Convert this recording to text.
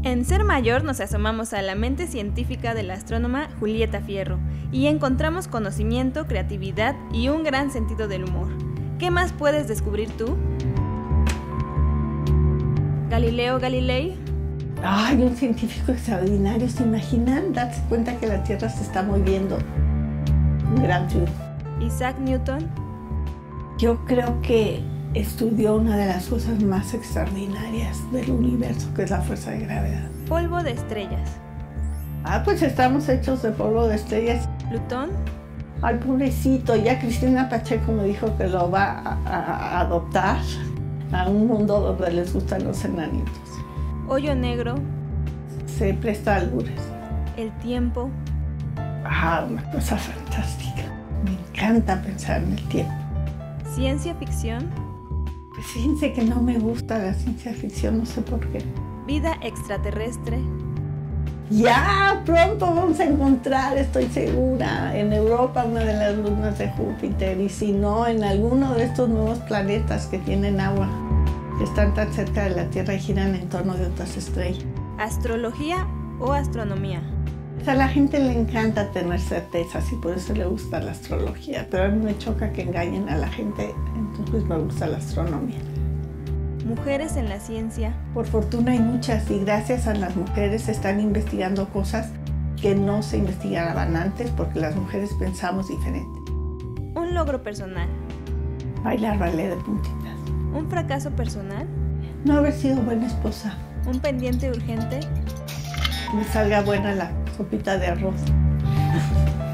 En Ser Mayor nos asomamos a la mente científica de la astrónoma Julieta Fierro y encontramos conocimiento, creatividad y un gran sentido del humor. ¿Qué más puedes descubrir tú? Galileo Galilei. Ay, un científico extraordinario. ¿Se imaginan darse cuenta que la Tierra se está moviendo? Un gran triunfo. Isaac Newton. Yo creo que estudió una de las cosas más extraordinarias del universo, que es la fuerza de gravedad. Polvo de estrellas. Pues estamos hechos de polvo de estrellas. Plutón. Ay, pobrecito, ya Cristina Pacheco me dijo que lo va a adoptar a un mundo donde les gustan los enanitos. Hoyo negro. Se presta a albures. El tiempo. Una cosa fantástica. Me encanta pensar en el tiempo. Ciencia ficción. Pues fíjense que no me gusta la ciencia ficción, no sé por qué. Vida extraterrestre. Ya pronto vamos a encontrar, estoy segura, en Europa una de las lunas de Júpiter, y si no, en alguno de estos nuevos planetas que tienen agua, que están tan cerca de la Tierra y giran en torno de otras estrellas. Astrología o astronomía. A la gente le encanta tener certezas y por eso le gusta la astrología, pero a mí me choca que engañen a la gente, entonces me gusta la astronomía. Mujeres en la ciencia. Por fortuna hay muchas, y gracias a las mujeres se están investigando cosas que no se investigaban antes porque las mujeres pensamos diferente. Un logro personal. Bailar ballet de puntitas. Un fracaso personal. No haber sido buena esposa. Un pendiente urgente. Que me salga buena la sopita de arroz.